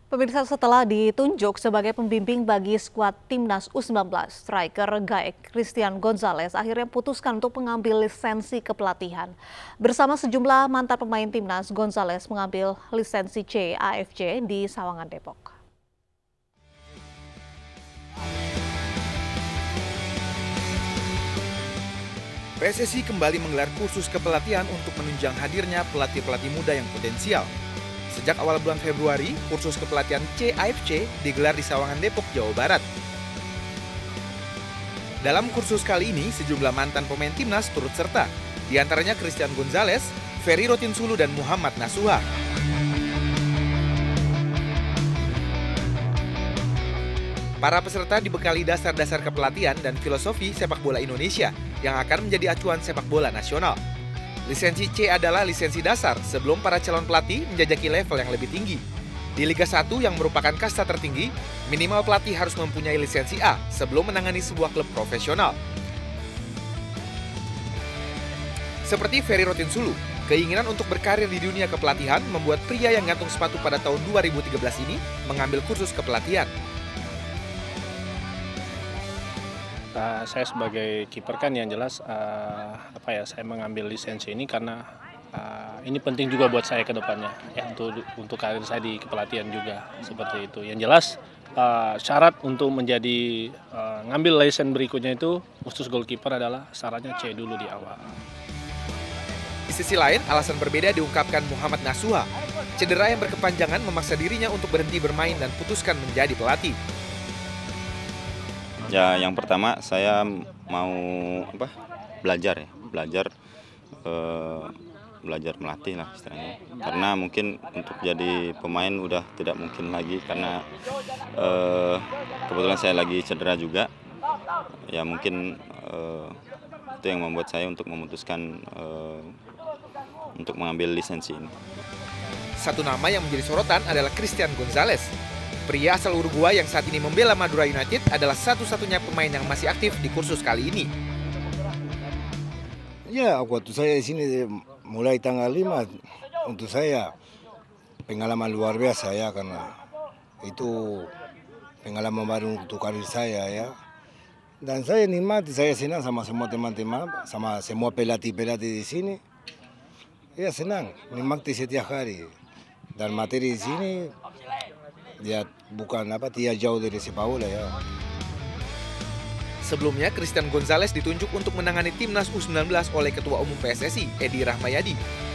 Pemirsa, setelah ditunjuk sebagai pembimbing bagi skuad Timnas U19, striker Gaek Christian Gonzalez akhirnya putuskan untuk mengambil lisensi kepelatihan. Bersama sejumlah mantan pemain Timnas, Gonzalez mengambil lisensi C AFC di Sawangan, Depok. PSSI kembali menggelar kursus kepelatihan untuk menunjang hadirnya pelatih-pelatih muda yang potensial. Sejak awal bulan Februari, kursus kepelatihan CAFC digelar di Sawangan, Depok, Jawa Barat. Dalam kursus kali ini, sejumlah mantan pemain timnas turut serta, di antaranya Christian Gonzalez, Ferry Rotinsulu, dan Muhammad Nasuha. Para peserta dibekali dasar-dasar kepelatihan dan filosofi sepak bola Indonesia yang akan menjadi acuan sepak bola nasional. Lisensi C adalah lisensi dasar sebelum para calon pelatih menjajaki level yang lebih tinggi. Di Liga 1 yang merupakan kasta tertinggi, minimal pelatih harus mempunyai lisensi A sebelum menangani sebuah klub profesional. Seperti Ferry Rotinsulu, keinginan untuk berkarir di dunia kepelatihan membuat pria yang gantung sepatu pada tahun 2013 ini mengambil kursus kepelatihan. Saya sebagai kiper kan yang jelas saya mengambil lisensi ini karena ini penting juga buat saya ke depannya ya, untuk karir saya di kepelatihan juga seperti itu. Yang jelas syarat untuk menjadi ngambil lisensi berikutnya itu khusus goalkeeper adalah syaratnya C dulu di awal. Di sisi lain, alasan berbeda diungkapkan Muhammad Nasuha. Cedera yang berkepanjangan memaksa dirinya untuk berhenti bermain dan putuskan menjadi pelatih. Ya, yang pertama saya mau belajar melatih lah istilahnya. Karena mungkin untuk jadi pemain udah tidak mungkin lagi karena kebetulan saya lagi cedera juga. Ya mungkin itu yang membuat saya untuk memutuskan untuk mengambil lisensi ini. Satu nama yang menjadi sorotan adalah Christian Gonzalez. Pria asal Uruguay yang saat ini membela Madura United adalah satu-satunya pemain yang masih aktif di kursus kali ini. Ya, waktu saya di sini mulai tanggal 5, untuk saya pengalaman luar biasa ya, karena itu pengalaman baru untuk karir saya ya. Dan saya nikmati, saya senang sama semua teman-teman, sama semua pelatih-pelatih di sini. Ya senang, nikmati setiap hari. Dan materi di sini dia tidak jauh dari sepak bola ya. Sebelumnya, Christian Gonzalez ditunjuk untuk menangani Timnas U19 oleh Ketua Umum PSSI, Edi Rahmayadi.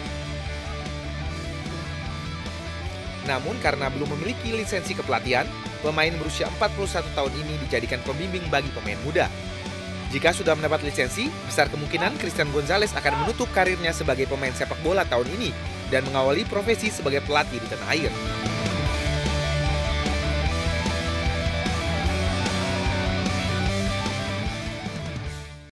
Namun karena belum memiliki lisensi kepelatihan, pemain berusia 41 tahun ini dijadikan pembimbing bagi pemain muda. Jika sudah mendapat lisensi, besar kemungkinan Christian Gonzalez akan menutup karirnya sebagai pemain sepak bola tahun ini dan mengawali profesi sebagai pelatih di tanah air.